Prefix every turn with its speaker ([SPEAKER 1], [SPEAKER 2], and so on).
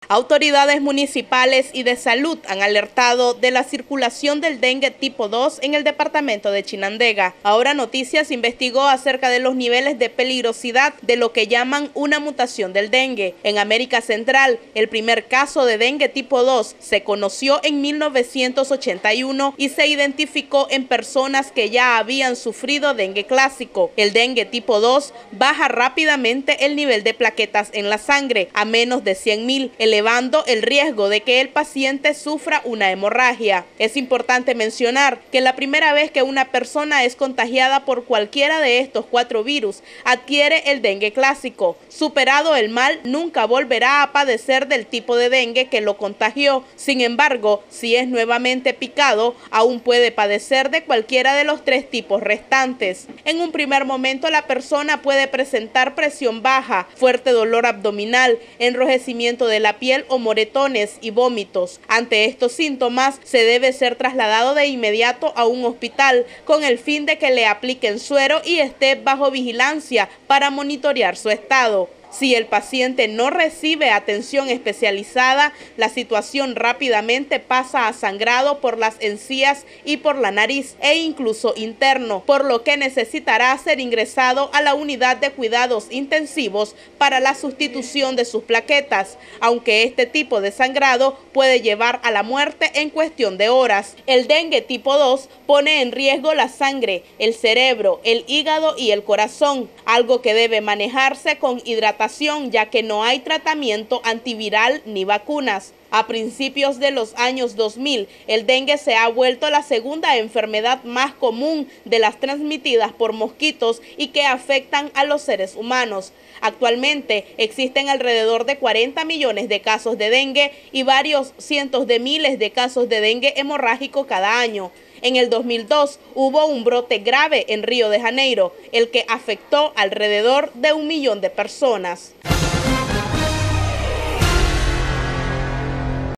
[SPEAKER 1] Autoridades municipales y de salud han alertado de la circulación del dengue tipo 2 en el departamento de Chinandega. Ahora Noticias investigó acerca de los niveles de peligrosidad de lo que llaman una mutación del dengue. En América Central, el primer caso de dengue tipo 2 se conoció en 1981 y se identificó en personas que ya habían sufrido dengue clásico. El dengue tipo 2 baja rápidamente el nivel de plaquetas en la sangre a menos de 100.000, elevando el riesgo de que el paciente sufra una hemorragia. Es importante mencionar que la primera vez que una persona es contagiada por cualquiera de estos 4 virus, adquiere el dengue clásico. Superado el mal, nunca volverá a padecer del tipo de dengue que lo contagió. Sin embargo, si es nuevamente picado, aún puede padecer de cualquiera de los 3 tipos restantes. En un primer momento, la persona puede presentar presión baja, fuerte dolor abdominal, enrojecimiento de la piel o moretones y vómitos. Ante estos síntomas, se debe ser trasladado de inmediato a un hospital con el fin de que le apliquen suero y esté bajo vigilancia para monitorear su estado. Si el paciente no recibe atención especializada, la situación rápidamente pasa a sangrado por las encías y por la nariz e incluso interno, por lo que necesitará ser ingresado a la unidad de cuidados intensivos para la sustitución de sus plaquetas, aunque este tipo de sangrado puede llevar a la muerte en cuestión de horas. El dengue tipo 2 pone en riesgo la sangre, el cerebro, el hígado y el corazón, algo que debe manejarse con hidratación, ya que no hay tratamiento antiviral ni vacunas. A principios de los años 2000, el dengue se ha vuelto la segunda enfermedad más común de las transmitidas por mosquitos y que afectan a los seres humanos. Actualmente existen alrededor de 40 millones de casos de dengue y varios cientos de miles de casos de dengue hemorrágico cada año. En el 2002 hubo un brote grave en Río de Janeiro, el que afectó alrededor de 1 millón de personas.